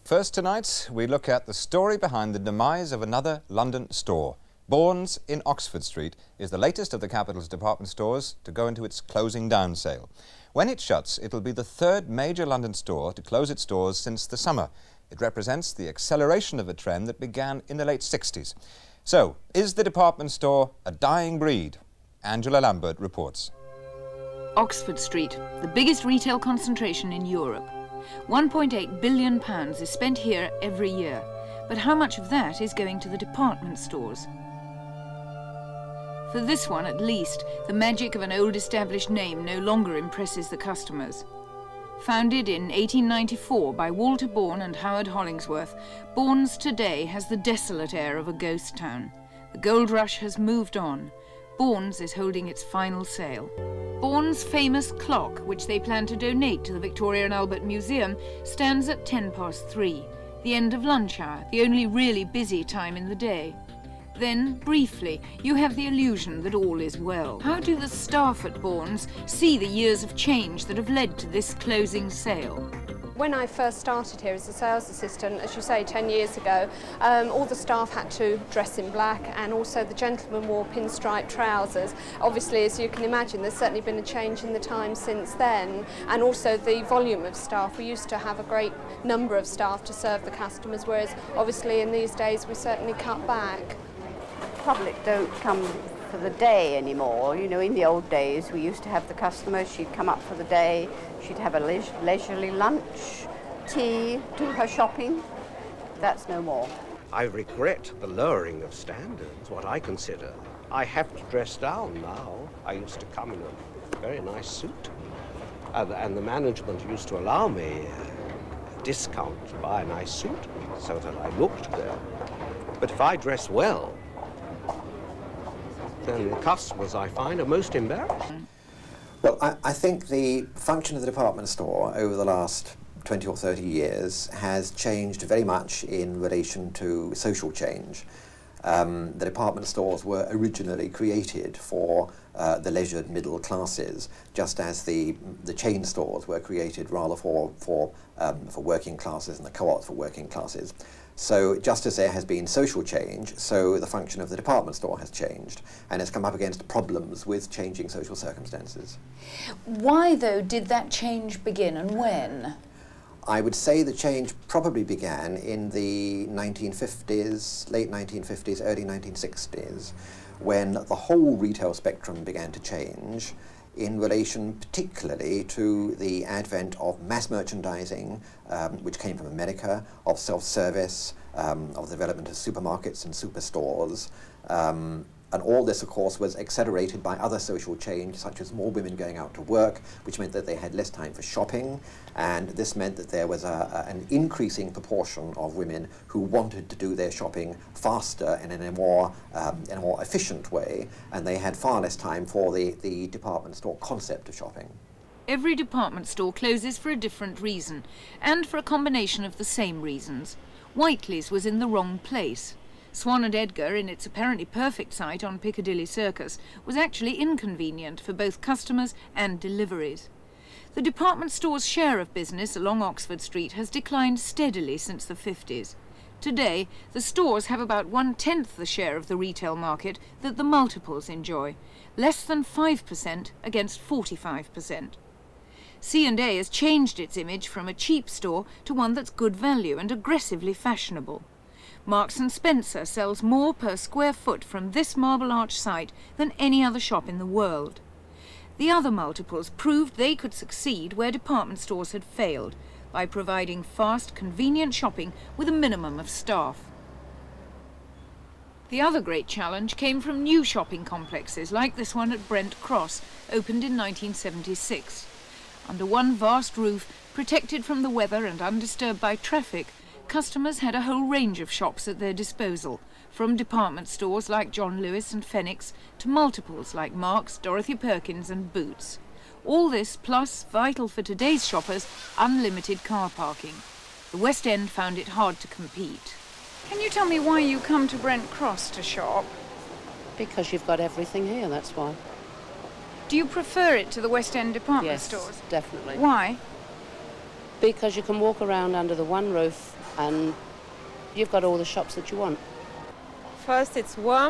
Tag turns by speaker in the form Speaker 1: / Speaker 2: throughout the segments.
Speaker 1: First tonight, we look at the story behind the demise of another London store. Bournes in Oxford Street is the latest of the capital's department stores to go into its closing down sale. When it shuts, it'll be the third major London store to close its doors since the summer. It represents the acceleration of a trend that began in the late 60s. So, is the department store a dying breed? Angela Lambert reports.
Speaker 2: Oxford Street, the biggest retail concentration in Europe. £1.8 billion is spent here every year, but how much of that is going to the department stores? For this one at least, the magic of an old established name no longer impresses the customers. Founded in 1894 by Walter Bourne and Howard Hollingsworth, Bournes today has the desolate air of a ghost town. The gold rush has moved on. Bournes is holding its final sale. Bournes' famous clock, which they plan to donate to the Victoria and Albert Museum, stands at 3:10, the end of lunch hour, the only really busy time in the day. Then, briefly, you have the illusion that all is well. How do the staff at Bournes see the years of change that have led to this closing sale?
Speaker 3: When I first started here as a sales assistant, as you say, 10 years ago, all the staff had to dress in black, and also the gentlemen wore pinstripe trousers. Obviously, as you can imagine, there's certainly been a change in the time since then, and also the volume of staff. We used to have a great number of staff to serve the customers, whereas obviously in these days we certainly cut back.
Speaker 4: The public don't come for the day anymore. You know, in the old days we used to have the customer, she'd come up for the day, she'd have a leisurely lunch, tea, do her shopping. That's no more.
Speaker 5: I regret the lowering of standards, what I consider. I have to dress down now. I used to come in a very nice suit, and the management used to allow me a discount to buy a nice suit so that I looked good. But if I dress well, then the customers, I find, are most embarrassed.
Speaker 6: Well, I think the function of the department store over the last 20 or 30 years has changed very much in relation to social change. The department stores were originally created for the leisured middle classes, just as the chain stores were created rather for working classes and the co-ops for working classes. So just as there has been social change, so the function of the department store has changed, and it's come up against problems with changing social circumstances.
Speaker 2: Why, though, did that change begin, and when?
Speaker 6: I would say the change probably began in the 1950s, late 1950s, early 1960s, when the whole retail spectrum began to change in relation particularly to the advent of mass merchandising, which came from America, of self-service, of the development of supermarkets and superstores. And all this, of course, was accelerated by other social change, such as more women going out to work, which meant that they had less time for shopping, and this meant that there was an increasing proportion of women who wanted to do their shopping faster and in a more efficient way, and they had far less time for the department store concept of shopping.
Speaker 2: Every department store closes for a different reason, and for a combination of the same reasons. Whiteley's was in the wrong place. Swan and Edgar, in its apparently perfect site on Piccadilly Circus, was actually inconvenient for both customers and deliveries. The department store's share of business along Oxford Street has declined steadily since the 50s. Today, the stores have about 1/10 the share of the retail market that the multiples enjoy, less than 5% against 45%. C&A has changed its image from a cheap store to one that's good value and aggressively fashionable. Marks & Spencer sells more per square foot from this Marble Arch site than any other shop in the world. The other multiples proved they could succeed where department stores had failed, by providing fast, convenient shopping with a minimum of staff. The other great challenge came from new shopping complexes like this one at Brent Cross, opened in 1976. Under one vast roof, protected from the weather and undisturbed by traffic, customers had a whole range of shops at their disposal, from department stores like John Lewis and Phoenix to multiples like Marks, Dorothy Perkins and Boots. All this plus, vital for today's shoppers, unlimited car parking. The West End found it hard to compete. Can you tell me why you come to Brent Cross to shop?
Speaker 7: Because you've got everything here, that's why.
Speaker 2: Do you prefer it to the West End department stores?
Speaker 7: Yes, definitely.
Speaker 2: Why?
Speaker 7: Because you can walk around under the one roof and you've got all the shops that you want.
Speaker 8: First, it's warm,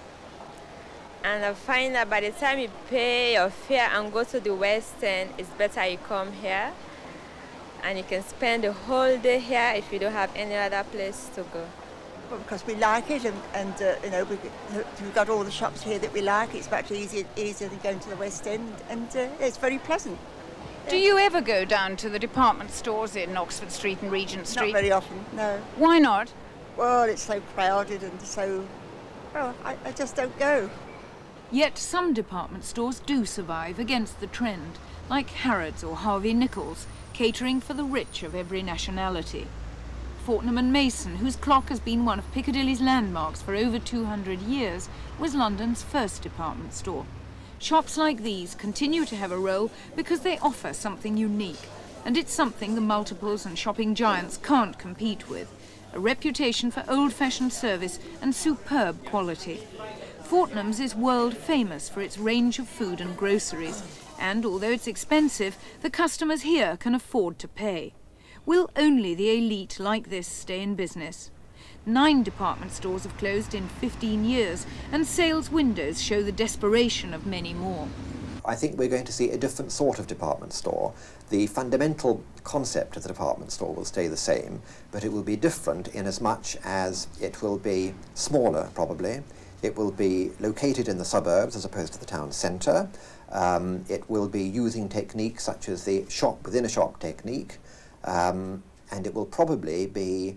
Speaker 8: and I find that by the time you pay your fare and go to the West End, it's better you come here, and you can spend the whole day here if you don't have any other place to go.
Speaker 9: Well, because we like it, and you know, we've got all the shops here that we like. It's much easier than going to the West End, and it's very pleasant.
Speaker 2: Do you ever go down to the department stores in Oxford Street and Regent Street?
Speaker 9: Not very often, no.
Speaker 2: Why not?
Speaker 9: Well, it's so crowded and so... Well, I just don't go.
Speaker 2: Yet some department stores do survive against the trend, like Harrods or Harvey Nichols, catering for the rich of every nationality. Fortnum & Mason, whose clock has been one of Piccadilly's landmarks for over 200 years, was London's first department store. Shops like these continue to have a role because they offer something unique, and it's something the multiples and shopping giants can't compete with: a reputation for old-fashioned service and superb quality. Fortnum's is world famous for its range of food and groceries, and although it's expensive, the customers here can afford to pay. Will only the elite like this stay in business? 9 department stores have closed in 15 years, and sales windows show the desperation of many more.
Speaker 6: I think we're going to see a different sort of department store. The fundamental concept of the department store will stay the same, but it will be different in as much as it will be smaller, probably. It will be located in the suburbs as opposed to the town centre. It will be using techniques such as the shop within a shop technique, and it will probably be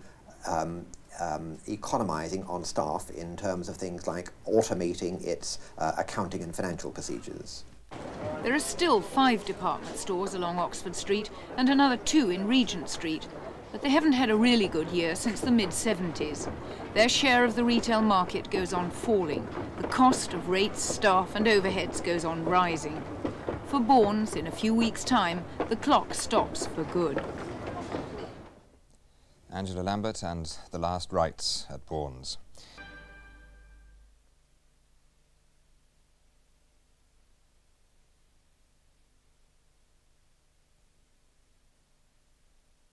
Speaker 6: economising on staff in terms of things like automating its accounting and financial procedures.
Speaker 2: There are still 5 department stores along Oxford Street and another 2 in Regent Street, but they haven't had a really good year since the mid-70s. Their share of the retail market goes on falling. The cost of rates, staff and overheads goes on rising. For Bournes, in a few weeks' time, the clock stops for good.
Speaker 1: Angela Lambert and the last rites at Bournes.